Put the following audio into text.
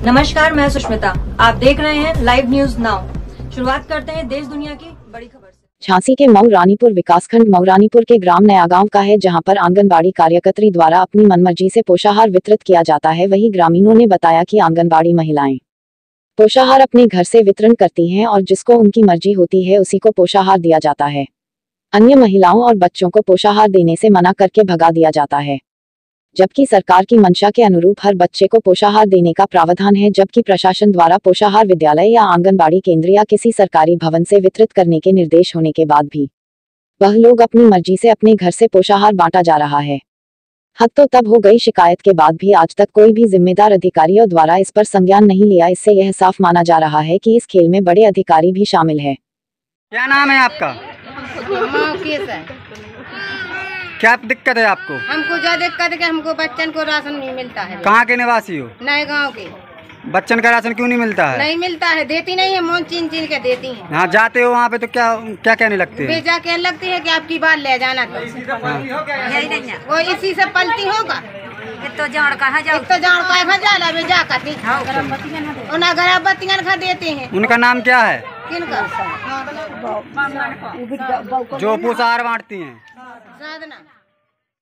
नमस्कार, मैं सुष्मिता। आप देख रहे हैं लाइव न्यूज नाउ। शुरुआत करते हैं देश दुनिया की बड़ी खबर से। झांसी के मऊ रानीपुर विकासखंड मऊ रानीपुर के ग्राम नयागांव का है, जहां पर आंगनबाड़ी कार्यकर्त्री द्वारा अपनी मनमर्जी से पोषाहार वितरित किया जाता है। वहीं ग्रामीणों ने बताया कि आंगनबाड़ी महिलाएं पोषाहार अपने घर से वितरण करती हैं और जिसको उनकी मर्जी होती है उसी को पोषाहार दिया जाता है। अन्य महिलाओं और बच्चों को पोषाहार देने से मना करके भगा दिया जाता है, जबकि सरकार की मंशा के अनुरूप हर बच्चे को पोषाहार देने का प्रावधान है। जबकि प्रशासन द्वारा पोषाहार विद्यालय या आंगनबाड़ी केंद्र या किसी सरकारी भवन से वितरित करने के निर्देश होने के बाद भी वह लोग अपनी मर्जी से अपने घर से पोषाहार बांटा जा रहा है। हद तो तब हो गई, शिकायत के बाद भी आज तक कोई भी जिम्मेदार अधिकारियों द्वारा इस पर संज्ञान नहीं लिया। इससे यह साफ माना जा रहा है कि इस खेल में बड़े अधिकारी भी शामिल है। क्या नाम है आपका? क्या दिक्कत है आपको? हमको जो दिक्कत है कि हमको बच्चन को राशन नहीं मिलता है। कहाँ के निवासी हो? नए गांव के। बच्चन का राशन क्यों नहीं मिलता है? नहीं मिलता है, देती नहीं है, मोन चीन चीन के देती है। हाँ, जाते हो वहाँ पे तो क्या क्या कहने लगते हैं? बेचा कहने लगती है कि आपकी बात ले जाना तो वो इसी से पलती होगा। तो जान कहाँ जाला बेजा करती उन्हें घर बत्तियां खा देते हैं। उनका नाम क्या है? किनका? जो पोषाहार बांटती हैं। साधना।